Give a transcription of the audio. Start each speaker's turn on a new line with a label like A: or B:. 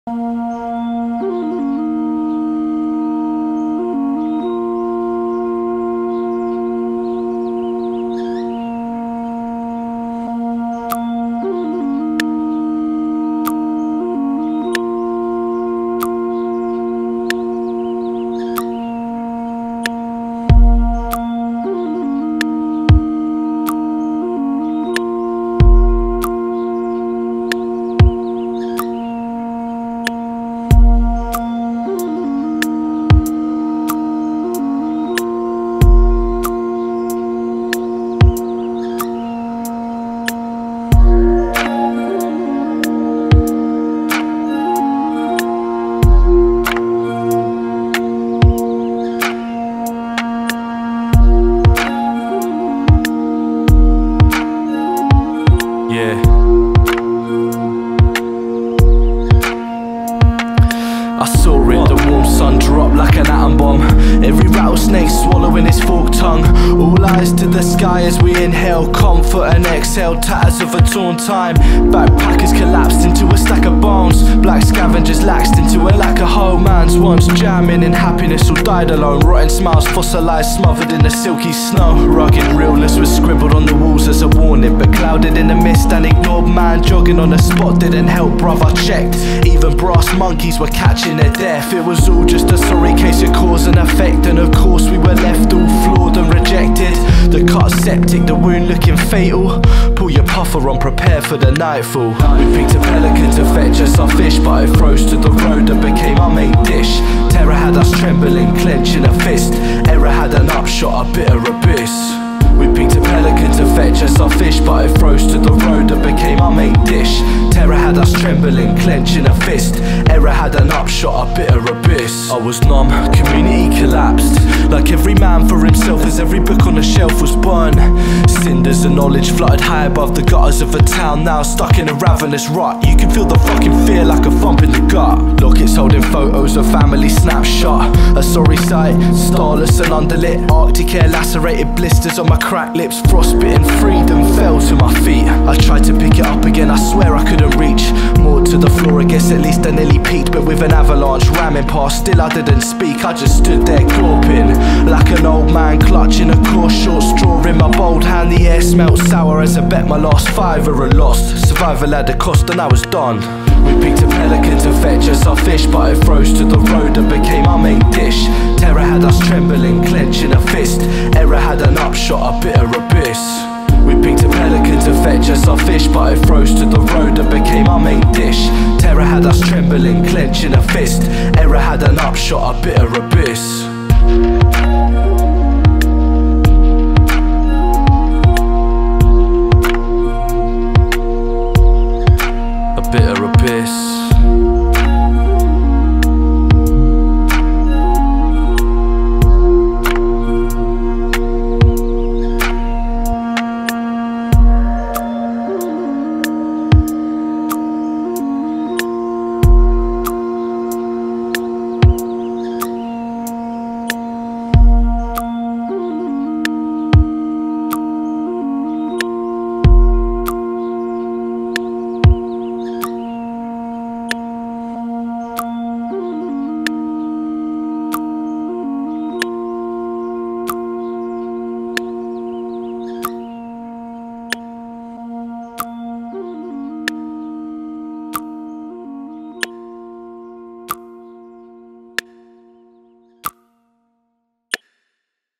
A: I saw it, the warm sun drop like an atom bomb. Every rattlesnake swallowing its forked tongue. All eyes to the sky as we inhale comfort and exhale tatters of a torn time. Backpackers collapsed into a stack of bones. Black scavengers laxed into a lack of home. Man's once jamming in happiness all died alone. Rotten smiles fossilized, smothered in the silky snow. Rugged realness was scribbled on the walls as a warning, but clouded in the mist and ignored. Man jogging on the spot didn't help, bruv, I checked. Even brass monkeys were catching their death. It was all just a sorry case of cause and effect, and of course we were left all flawed and rejected. The cut septic, the wound looking fatal. Pull your puffer on, prepare for the nightfall. We picked a pelican to fetch us our fish, but it froze to the road and became our main dish. Terror had us trembling, clenching a fist. Error had an upshot, a bitter abyss. We picked a pelican to fetch us our fish, but it froze to the road and became our main dish. Terror had us trembling, clenching a fist. Error had an upshot, a bitter abyss. I was numb, community collapsed. Like every man for himself as every book on the shelf was burned. Cinders of knowledge fluttered high above the gutters of a town now stuck in a ravenous rut. You can feel the fucking fear like a thump in the gut. Lockets holding photos of family snapshot. A sorry sight, starless and underlit. Arctic air lacerated blisters on my cracked lips. Frostbitten freedom fell to my feet. I tried to pick it up again, I swear I couldn't reach. More to the floor, I guess at least I nearly peaked. But with an avalanche ramming past, still I didn't speak. I just stood there gawping, like an old man clutching a coarse short straw in my bold hand. The air smelled sour as I bet my last fiver and lost. Survival had a cost and I was done. We picked a pelican to fetch us our fish, but it froze to the road and became our main dish. Terror had us trembling, clenching a fist. Error had an upshot, a bitter abyss. We picked a pelican to fetch us our fish, but it froze to the road and became our main dish. Terror had us trembling, clenching a fist. Error had an upshot, a bitter abyss.